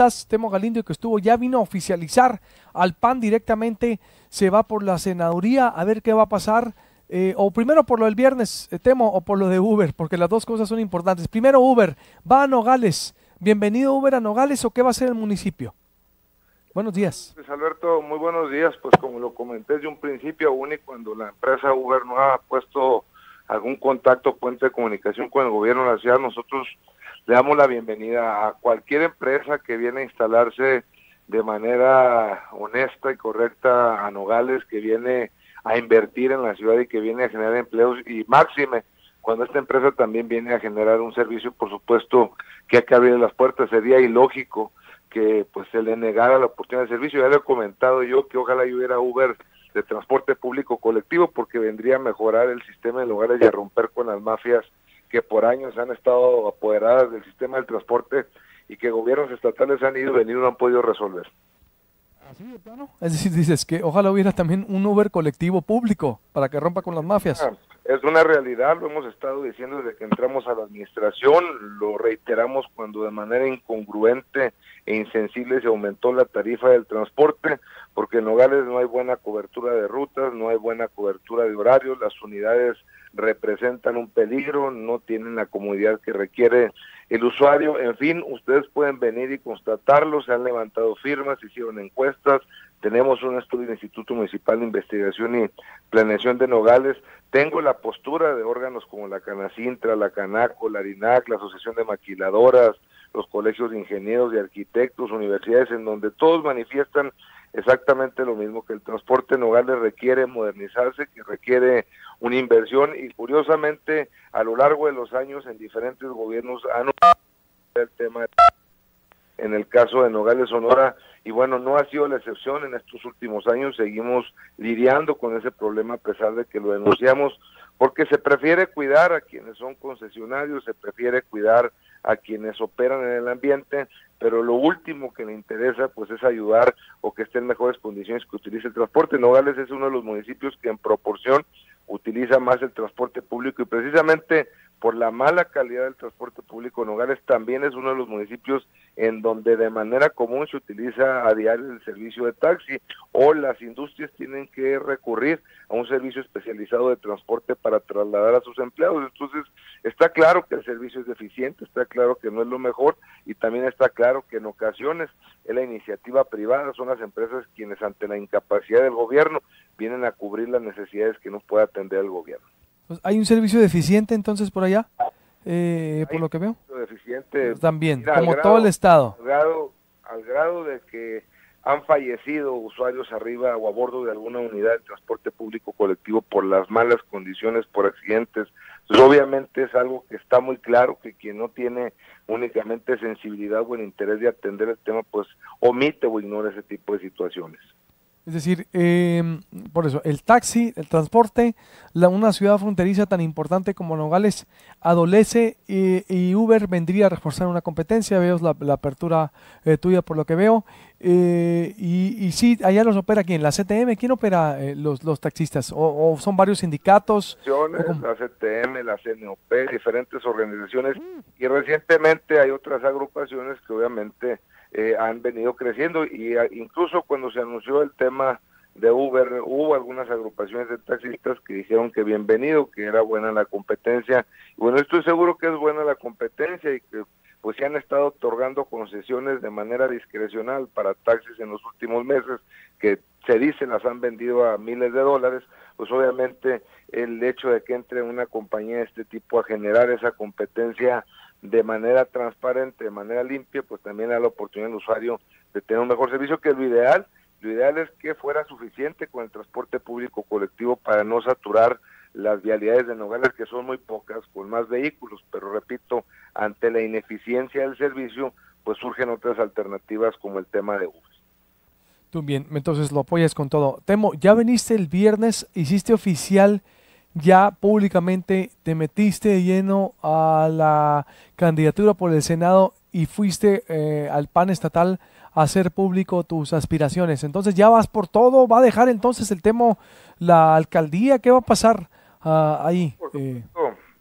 estás? Temo Galindo, que estuvo, ya vino a oficializar al PAN directamente, se va por la senaduría, a ver qué va a pasar. O primero por lo del viernes, Temo, o por lo de Uber, porque las dos cosas son importantes. Primero Uber, va a Nogales. Bienvenido Uber a Nogales, ¿o qué va a hacer el municipio? Buenos días. Pues Alberto, muy buenos días. Pues como lo comenté desde un principio, aún y cuando la empresa Uber no ha puesto algún contacto, puente de comunicación con el gobierno de la ciudad, nosotros le damos la bienvenida a cualquier empresa que viene a instalarse de manera honesta y correcta a Nogales, que viene a invertir en la ciudad y que viene a generar empleos, y máxime cuando esta empresa también viene a generar un servicio. Por supuesto que hay que abrir las puertas. Sería ilógico que pues se le negara la oportunidad de servicio. Ya le he comentado yo que ojalá yo hubiera Uber de transporte público colectivo, porque vendría a mejorar el sistema de Nogales y a romper con las mafias que por años han estado apoderadas del sistema del transporte y que gobiernos estatales han ido, venido, no han podido resolver. Así de plano. Es decir, dices que ojalá hubiera también un Uber colectivo público para que rompa con las mafias. Es una realidad, lo hemos estado diciendo desde que entramos a la administración, lo reiteramos cuando de manera incongruente e insensible se aumentó la tarifa del transporte, porque en Nogales no hay buena cobertura de rutas, no hay buena cobertura de horarios, las unidades representan un peligro, no tienen la comodidad que requiere el usuario. En fin, ustedes pueden venir y constatarlo, se han levantado firmas, se hicieron encuestas, tenemos un estudio del Instituto Municipal de Investigación y Planeación de Nogales. Tengo la postura de órganos como la Canacintra, la Canaco, la ARINAC, la Asociación de Maquiladoras, los colegios de ingenieros y arquitectos, universidades, en donde todos manifiestan exactamente lo mismo, que el transporte en Nogales requiere modernizarse, que requiere una inversión, y curiosamente a lo largo de los años en diferentes gobiernos han el tema en el caso de Nogales, Sonora, y bueno, no ha sido la excepción en estos últimos años. Seguimos lidiando con ese problema a pesar de que lo denunciamos, porque se prefiere cuidar a quienes son concesionarios, se prefiere cuidar a quienes operan en el ambiente, pero lo último que le interesa pues es ayudar o que esté en mejores condiciones que utilice el transporte. Nogales es uno de los municipios que en proporción utiliza más el transporte público, y precisamente por la mala calidad del transporte público, Nogales también es uno de los municipios en donde de manera común se utiliza a diario el servicio de taxi, o las industrias tienen que recurrir a un servicio especializado de transporte para trasladar a sus empleados. Entonces está claro que el servicio es deficiente, está claro que no es lo mejor, y también está claro que en ocasiones es la iniciativa privada, son las empresas quienes ante la incapacidad del gobierno vienen a cubrir las necesidades que no puede atender el gobierno. Pues, ¿hay un servicio deficiente entonces por allá? Por lo que veo. Deficiente. Pues también, Mira, como todo el estado. Al grado de que han fallecido usuarios arriba o a bordo de alguna unidad de transporte público colectivo por las malas condiciones, por accidentes. Pues obviamente es algo que está muy claro, que quien no tiene únicamente sensibilidad o el interés de atender el tema, pues omite o ignora ese tipo de situaciones. Es decir, por eso, el taxi, el transporte, una ciudad fronteriza tan importante como Nogales adolece, y Uber vendría a reforzar una competencia. Veo la apertura tuya por lo que veo. Y sí, allá los opera ¿quién? ¿La CTM? ¿Quién opera los taxistas? ¿O son varios sindicatos? La CTM, la CNOP, diferentes organizaciones, y recientemente hay otras agrupaciones que obviamente han venido creciendo, y incluso cuando se anunció el tema de Uber, hubo algunas agrupaciones de taxistas que dijeron que bienvenido, que era buena la competencia. Y bueno, estoy seguro que es buena la competencia, y que pues se han estado otorgando concesiones de manera discrecional para taxis en los últimos meses, que se dice las han vendido a miles de dólares. Pues obviamente el hecho de que entre una compañía de este tipo a generar esa competencia de manera transparente, de manera limpia, pues también da la oportunidad al usuario de tener un mejor servicio, que lo ideal es que fuera suficiente con el transporte público colectivo para no saturar las vialidades de Nogales, que son muy pocas, con más vehículos, pero repito, ante la ineficiencia del servicio, pues surgen otras alternativas como el tema de Uber. Tú bien, entonces lo apoyas con todo. Temo, ya viniste el viernes, hiciste oficial, ya públicamente te metiste de lleno a la candidatura por el Senado y fuiste al PAN estatal a hacer público tus aspiraciones. Entonces ya vas por todo, va a dejar entonces el Temo la alcaldía, ¿qué va a pasar ahí?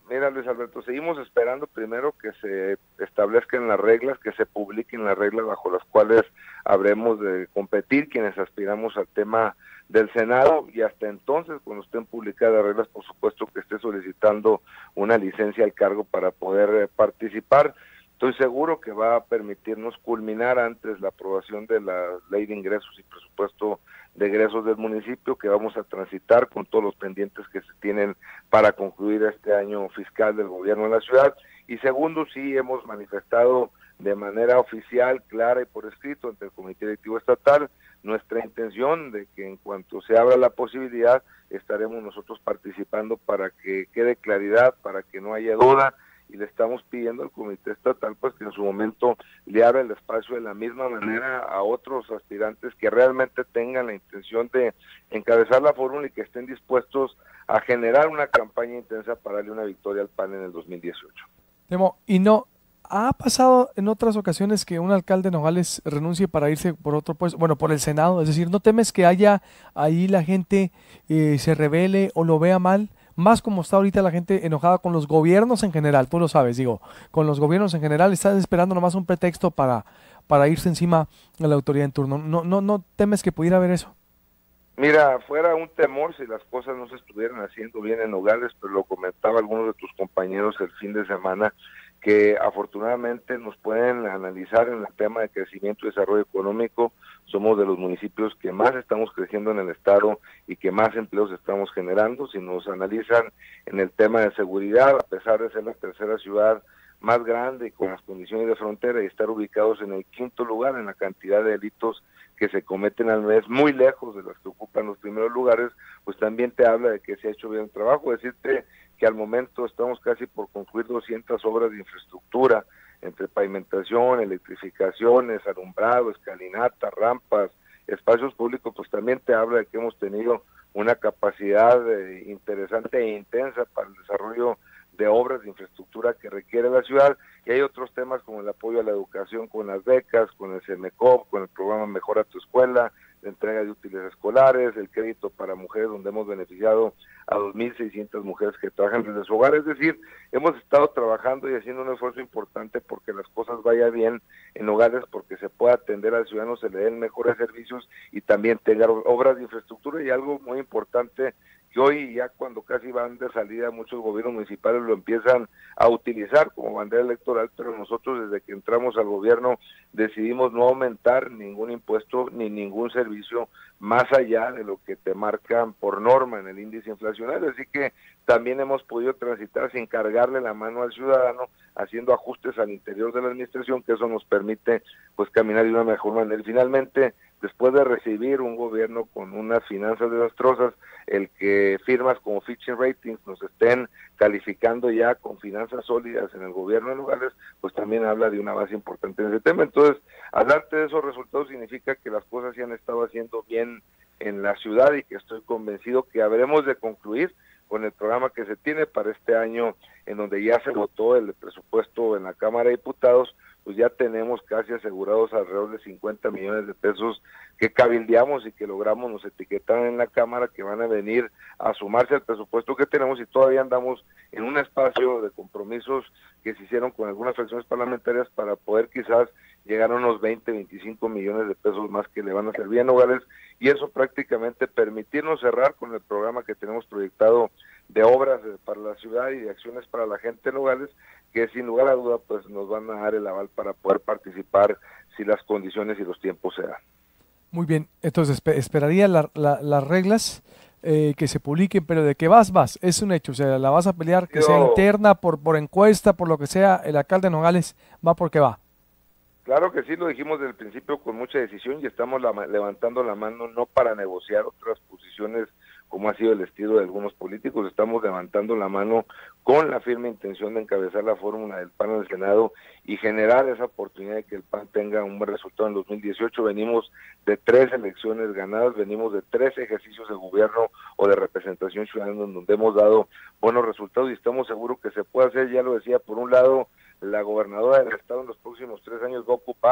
Mira, Luis Alberto, seguimos esperando primero que se establezcan las reglas, que se publiquen las reglas bajo las cuales habremos de competir quienes aspiramos al tema del Senado, y hasta entonces, cuando estén publicadas las reglas, por supuesto que esté solicitando una licencia al cargo para poder participar. Estoy seguro que va a permitirnos culminar antes la aprobación de la Ley de Ingresos y Presupuesto de Egresos del municipio, que vamos a transitar con todos los pendientes que se tienen para concluir este año fiscal del gobierno de la ciudad. Y segundo, sí hemos manifestado de manera oficial, clara y por escrito ante el Comité Directivo Estatal nuestra intención de que en cuanto se abra la posibilidad estaremos nosotros participando para que quede claridad, para que no haya duda, y le estamos pidiendo al Comité Estatal pues que en su momento le abra el espacio de la misma manera a otros aspirantes que realmente tengan la intención de encabezar la fórmula y que estén dispuestos a generar una campaña intensa para darle una victoria al PAN en el 2018. Temo, y no, ¿ha pasado en otras ocasiones que un alcalde de Nogales renuncie para irse por otro puesto, bueno, por el Senado? Es decir, ¿no temes que haya ahí la gente se rebele o lo vea mal? Más como está ahorita la gente enojada con los gobiernos en general, tú lo sabes, digo, con los gobiernos en general, están esperando nomás un pretexto para irse encima de la autoridad en turno. ¿No temes que pudiera haber eso? Mira, fuera un temor si las cosas no se estuvieran haciendo bien en Nogales, pero lo comentaba algunos de tus compañeros el fin de semana, que afortunadamente nos pueden analizar en el tema de crecimiento y desarrollo económico. Somos de los municipios que más estamos creciendo en el estado y que más empleos estamos generando. Si nos analizan en el tema de seguridad, a pesar de ser la tercera ciudad más grande y con las condiciones de frontera y estar ubicados en el 5º lugar en la cantidad de delitos que se cometen al mes, muy lejos de los que ocupan los primeros lugares, pues también te habla de que se ha hecho bien el trabajo. Decirte que al momento estamos casi por concluir 200 obras de infraestructura, entre pavimentación, electrificaciones, alumbrado, escalinata, rampas, espacios públicos, pues también te habla de que hemos tenido una capacidad interesante e intensa para el desarrollo de obras de infraestructura que requiere la ciudad, y hay otros temas como el apoyo a la educación con las becas, con el CEMECOP, con el programa Mejora tu Escuela, la entrega de útiles escolares, el crédito para mujeres, donde hemos beneficiado a 2.600 mujeres que trabajan desde su hogar. Es decir, hemos estado trabajando y haciendo un esfuerzo importante porque las cosas vayan bien en hogares, porque se pueda atender al ciudadano, se le den mejores servicios y también tenga obras de infraestructura. Y algo muy importante que hoy, ya cuando casi van de salida, muchos gobiernos municipales lo empiezan a utilizar como bandera electoral, pero nosotros desde que entramos al gobierno decidimos no aumentar ningún impuesto ni ningún servicio más allá de lo que te marcan por norma en el índice inflacionario. Así que también hemos podido transitar sin cargarle la mano al ciudadano, haciendo ajustes al interior de la administración, que eso nos permite pues caminar de una mejor manera. Y finalmente, después de recibir un gobierno con unas finanzas desastrosas, el que firmas como Fitch Ratings nos estén calificando ya con finanzas sólidas en el gobierno de Nogales, pues también habla de una base importante en ese tema. Entonces, hablarte de esos resultados significa que las cosas se han estado haciendo bien en la ciudad y que estoy convencido que habremos de concluir con el programa que se tiene para este año, en donde ya se votó el presupuesto en la Cámara de Diputados. Pues ya tenemos casi asegurados alrededor de 50 millones de pesos que cabildeamos y que logramos, nos etiquetaron en la Cámara, que van a venir a sumarse al presupuesto que tenemos, y todavía andamos en un espacio de compromisos que se hicieron con algunas fracciones parlamentarias para poder quizás llegar a unos 20, 25 millones de pesos más que le van a servir a Nogales, y eso prácticamente permitirnos cerrar con el programa que tenemos proyectado de obras para la ciudad y de acciones para la gente de Nogales, que sin lugar a duda pues nos van a dar el aval para poder participar si las condiciones y los tiempos se dan. Muy bien, entonces esperaría las reglas que se publiquen, pero de que vas, es un hecho, o sea, la vas a pelear, que sea interna, por encuesta, por lo que sea, el alcalde de Nogales va porque va. Claro que sí, lo dijimos desde el principio con mucha decisión, y estamos levantando la mano no para negociar otras posiciones como ha sido el estilo de algunos políticos, estamos levantando la mano con la firme intención de encabezar la fórmula del PAN en el Senado y generar esa oportunidad de que el PAN tenga un buen resultado en 2018. Venimos de 3 elecciones ganadas, venimos de 3 ejercicios de gobierno o de representación ciudadana en donde hemos dado buenos resultados, y estamos seguros que se puede hacer. Ya lo decía, por un lado, la gobernadora del estado en los próximos 3 años va a ocupar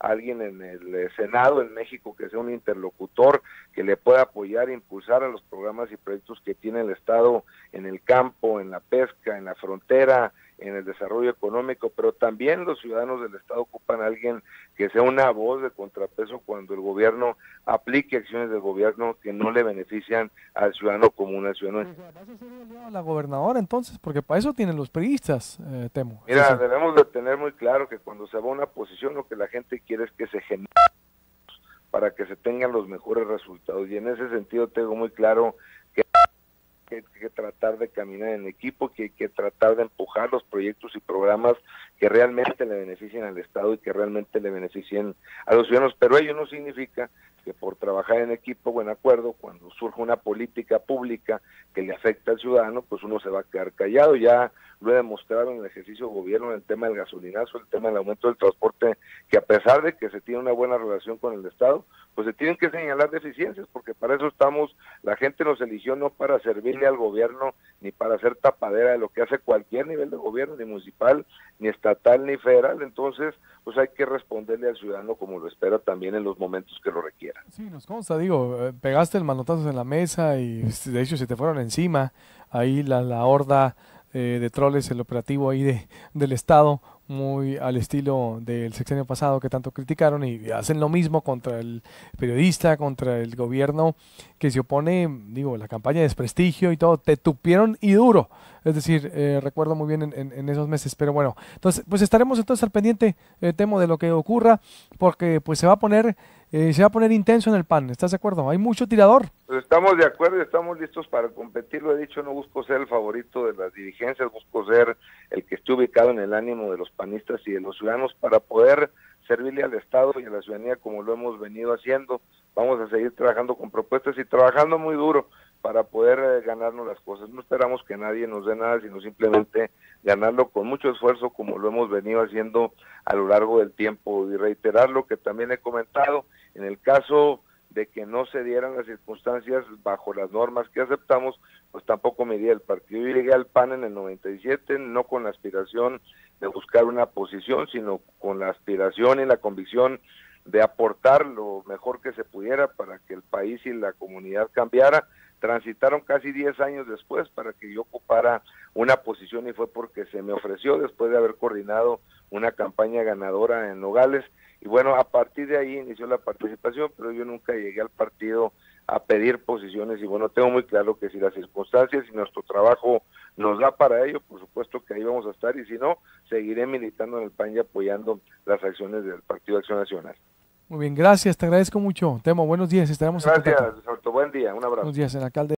alguien en el Senado en México que sea un interlocutor que le pueda apoyar e impulsar a los programas y proyectos que tiene el Estado en el campo, en la pesca, en la frontera, en el desarrollo económico, pero también los ciudadanos del Estado ocupan a alguien que sea una voz de contrapeso cuando el gobierno aplique acciones del gobierno que no le benefician al ciudadano común, al ciudadano. ¿Vas a ser aliado a la gobernadora entonces? Porque para eso tienen los priistas, temo. Mira, Sí, sí. debemos de tener muy claro que cuando se va a una posición lo que la gente quiere es que se genere para que se tengan los mejores resultados, y en ese sentido tengo muy claro que hay que tratar de caminar en equipo, que hay que tratar de empujar los proyectos y programas que realmente le beneficien al Estado y que realmente le beneficien a los ciudadanos, pero ello no significa que por trabajar en equipo o en acuerdo, cuando surja una política pública que le afecta al ciudadano, pues uno se va a quedar callado. Ya lo he demostrado en el ejercicio de gobierno, en el tema del gasolinazo, el tema del aumento del transporte, que a pesar de que se tiene una buena relación con el Estado, pues se tienen que señalar deficiencias, porque para eso estamos, la gente nos eligió no para servirle al gobierno, ni para hacer tapadera de lo que hace cualquier nivel de gobierno, ni municipal, ni estatal, ni federal. Entonces, pues hay que responderle al ciudadano como lo espera también en los momentos que lo requiera. Sí, nos consta, digo, pegaste el manotazo en la mesa y de hecho se te fueron encima ahí la horda de troles, el operativo ahí del Estado, muy al estilo del sexenio pasado que tanto criticaron y hacen lo mismo contra el periodista, contra el gobierno que se opone, digo, la campaña de desprestigio y todo, te tupieron y duro. Es decir, recuerdo muy bien en esos meses, pero bueno, entonces, pues estaremos entonces al pendiente, temo, de lo que ocurra, porque pues se va a poner intenso en el PAN, ¿estás de acuerdo? Hay mucho tirador. Pues estamos de acuerdo y estamos listos para competir, lo he dicho, no busco ser el favorito de las dirigencias, busco ser el que esté ubicado en el ánimo de los panistas y de los ciudadanos para poder servirle al Estado y a la ciudadanía como lo hemos venido haciendo. Vamos a seguir trabajando con propuestas y trabajando muy duro para poder ganarnos las cosas. No esperamos que nadie nos dé nada, sino simplemente ganarlo con mucho esfuerzo como lo hemos venido haciendo a lo largo del tiempo. Y reiterar lo que también he comentado, en el caso de que no se dieran las circunstancias bajo las normas que aceptamos, pues tampoco me iría el partido. Yo llegué al PAN en el 97, no con la aspiración de buscar una posición, sino con la aspiración y la convicción de aportar lo mejor que se pudiera para que el país y la comunidad cambiara. Transitaron casi 10 años después para que yo ocupara una posición y fue porque se me ofreció después de haber coordinado una campaña ganadora en Nogales. Y bueno, a partir de ahí inició la participación, pero yo nunca llegué al partido a pedir posiciones y bueno, tengo muy claro que si las circunstancias y nuestro trabajo nos da para ello, por supuesto que ahí vamos a estar y si no, seguiré militando en el PAN y apoyando las acciones del Partido Acción Nacional. Muy bien, gracias, te agradezco mucho, Temo, buenos días, estaremos en contacto. Gracias, Roberto, buen día, un abrazo. Buenos días, el alcalde.